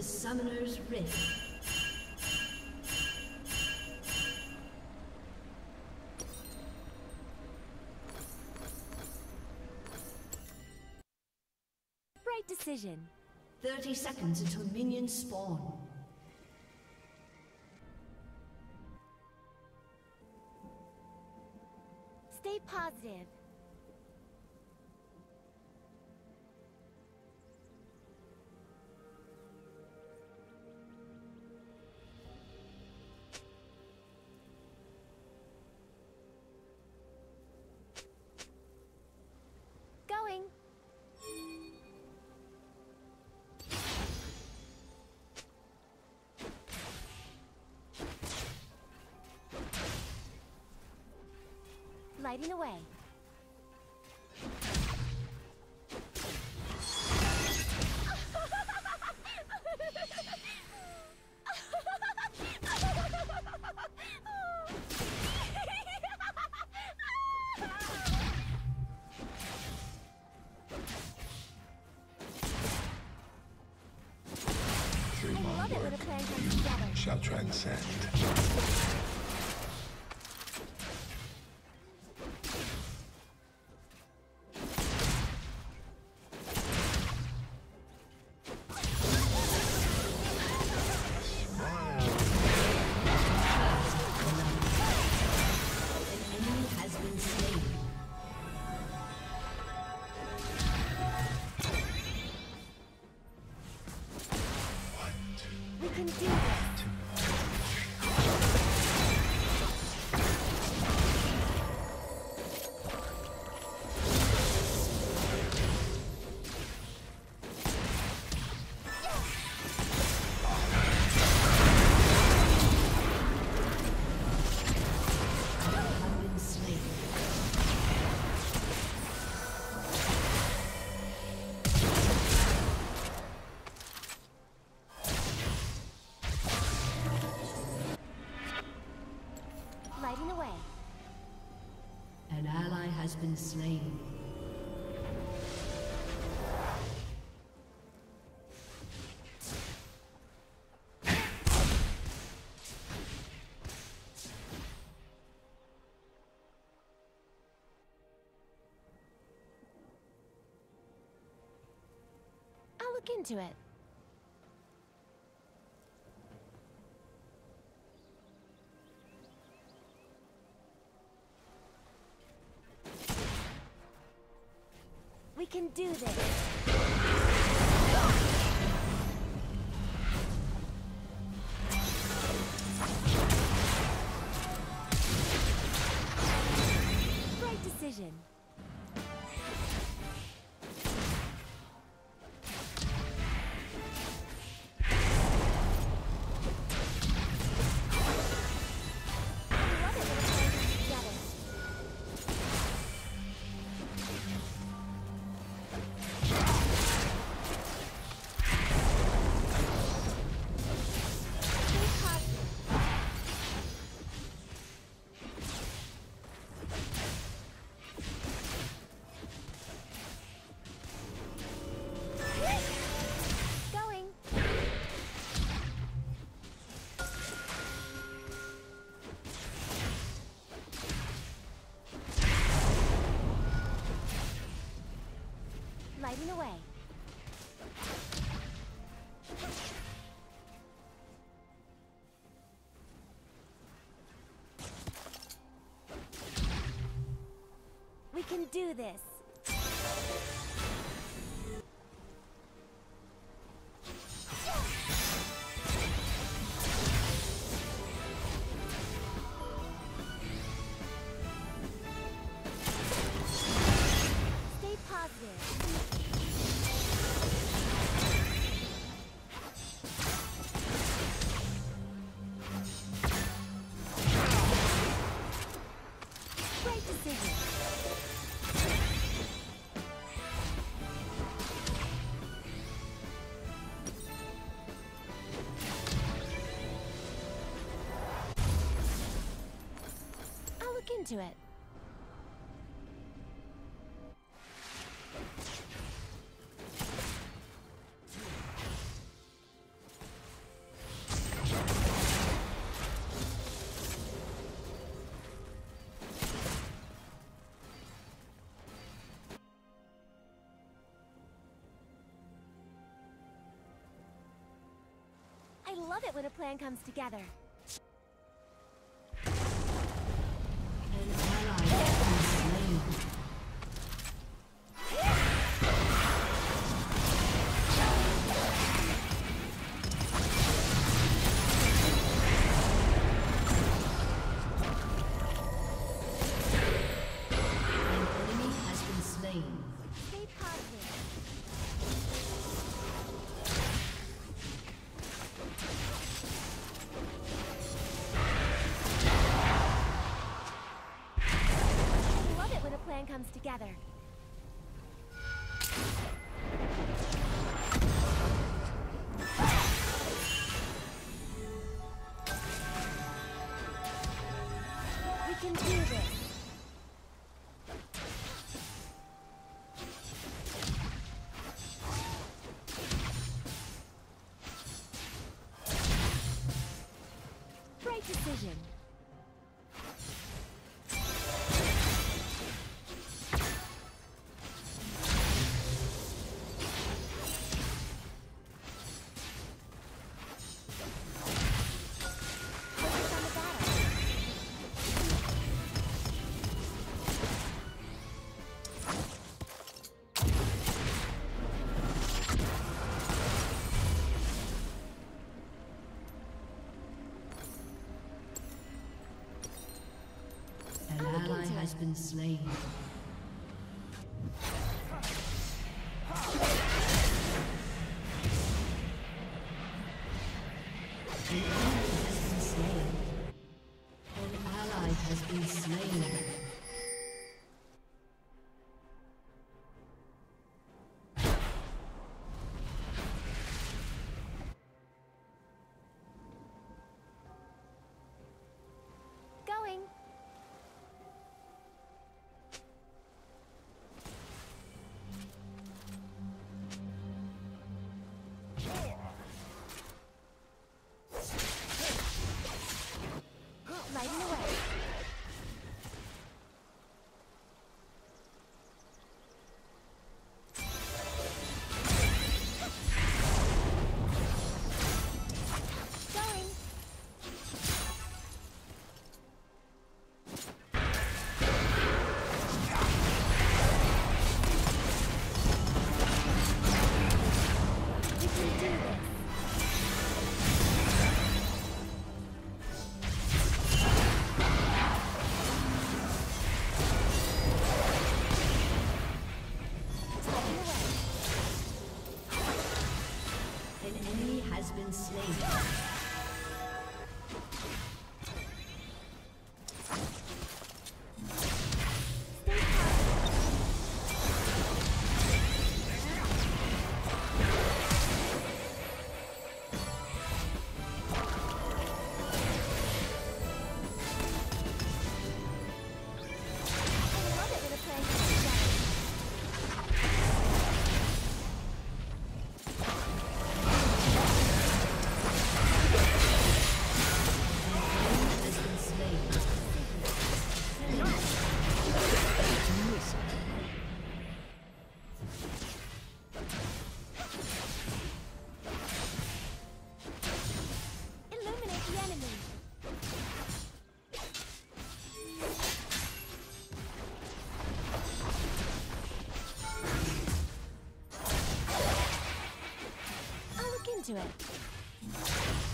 the Summoner's Rift. Right decision. 30 seconds until minions spawn. Stay positive. Going. Lighting away. Shall transcend. We can do this. Lighting away. An ally has been slain. I'll look into it. We can do this. Right decision. Lighting away. We can do this. Stay positive. Great decision. I'll look into it. I love it when a plan comes together. An ally has been slain. Stay positive. I love it when a plan comes together. We can do this. Great decision. Focus on the battle. An ally has been slain. An enemy has been slain. An ally has been slain. Going. Lighting the way. Going. We can do this. Lighting the way. An enemy has been slain. Stay positive. I love it when a plan comes together. Has been slain. Illuminate the enemy. I'll look into it.